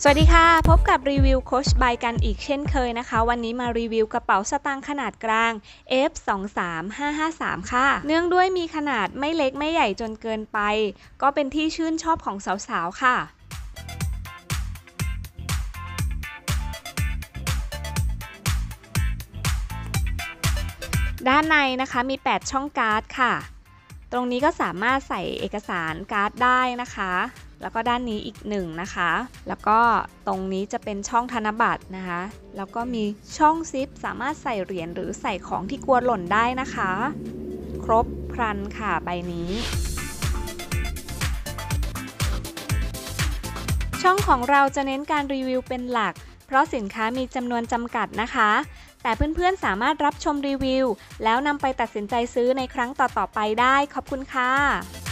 สวัสดีค่ะพบกับรีวิวโค้ชบายกันอีกเช่นเคยนะคะวันนี้มารีวิวกระเป๋าสตางค์ขนาดกลาง F23553 ค่ะเนื่องด้วยมีขนาดไม่เล็กไม่ใหญ่จนเกินไปก็เป็นที่ชื่นชอบของสาวๆค่ะด้านในนะคะมี8ช่องการ์ดค่ะตรงนี้ก็สามารถใส่เอกสารการ์ดได้นะคะแล้วก็ด้านนี้อีก1นะคะแล้วก็ตรงนี้จะเป็นช่องธนบัตรนะคะแล้วก็มีช่องซิปสามารถใส่เหรียญหรือใส่ของที่กลัวหล่นได้นะคะครบครันค่ะใบนี้ช่องของเราจะเน้นการรีวิวเป็นหลักเพราะสินค้ามีจำนวนจำกัดนะคะแต่เพื่อนๆสามารถรับชมรีวิวแล้วนำไปตัดสินใจซื้อในครั้งต่อๆไปได้ขอบคุณค่ะ